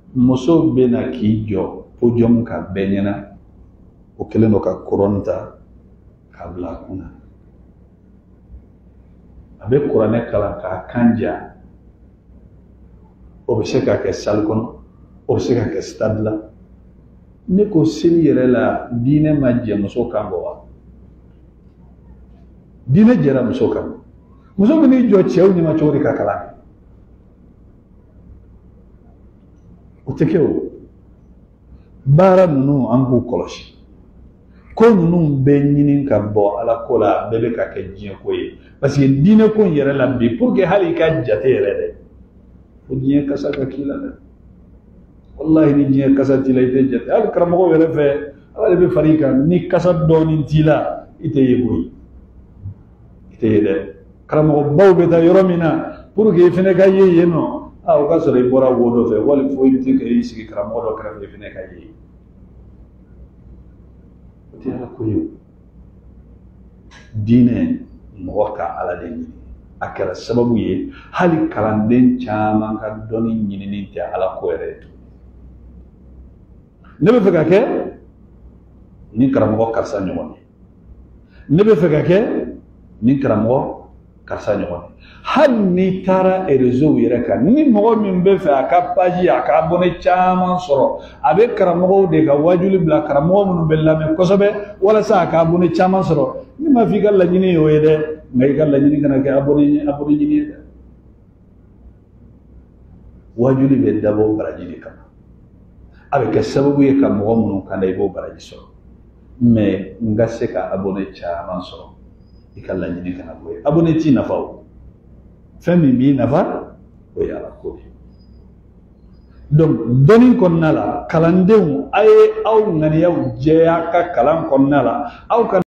muso bena k'i jɔ podium ka bɛɛ ɲɛna o kelen do ka kuranɛ ta k'a bila a kunna a bɛ kuranɛ kalan k'a kan ja o bɛ se ka kɛ salle kɔnɔ o bɛ se ka kɛ stade la ne ko seli yɛrɛ la diinɛ ma jɛ muso kan bɔ wa diinɛ jɛra muso kan muso bɛ n'i jɔ cɛw ɲɛma cogo di ka kalan o tɛ kɛ o baara ninnu an k'u kɔlɔsi ko ninnu bɛɛ ɲini ka bɔ ala ko la a bɛɛ bɛ ka kɛ diɲɛ ko ye parce que diinɛ ko in yɛrɛ la bi pour que hali i ka jate yɛrɛ dɛ fo diɲɛ kasa ka k'i la dɛ wallahi ni diɲɛ kasa t'i la i tɛ jate hali karamɔgɔ yɛrɛ fɛ ala de bɛ fara i kan ni kasa dɔɔnin t'i la i tɛ ye koyi i tɛ ye dɛ karamɔgɔbaw bɛ taa yɔrɔ min na pour que i fana ka ye yen nɔ o ka sɔrɔ i bɔra wo dɔ fɛ wali fo i bɛ se k'i sigi karamɔgɔ dɔ kɛrɛfɛ i fana ka ye o tɛ ala ko ye o diinɛ mɔgɔ ka ala de ɲini a kɛra sababu ye hali kalanden caman ka dɔnni ɲinini tɛ ala ko yɛrɛ ye ne bɛ fɛ ka kɛ ni karamɔgɔ karisa ɲɔgɔn ye ne bɛ fɛ ka kɛ ni karamɔgɔ karisa ɲɔgɔn ye hali n'i taara réseau yɛrɛ kan ni mɔgɔ min bɛ fɛ a ka page a ka abonné caman sɔrɔ a bɛ karamɔgɔw de ka wajuli bila karamɔgɔ minnu bɛ lamɛn kosɛbɛ walasa a ka abonné caman sɔrɔ ni ma fɔ i ka laɲini ye o ye dɛ nka i ka laɲini kana kɛ abonné ɲini ye dɛ wajuli bɛ dabɔ baraji de kama a bɛ kɛ sababu ye ka mɔgɔ minnu kanda i b'o baraji sɔrɔ mais n ka se ka abonné caman sɔrɔ i ka laɲini kana k'o ye abonné t'i nafa o fɛn min b'i nafa o ye ala ko ye donc dɔnni kɔnɔna la kalandenw a ye aw ŋaniyaw jɛya ka kalan kɔnɔna la aw ka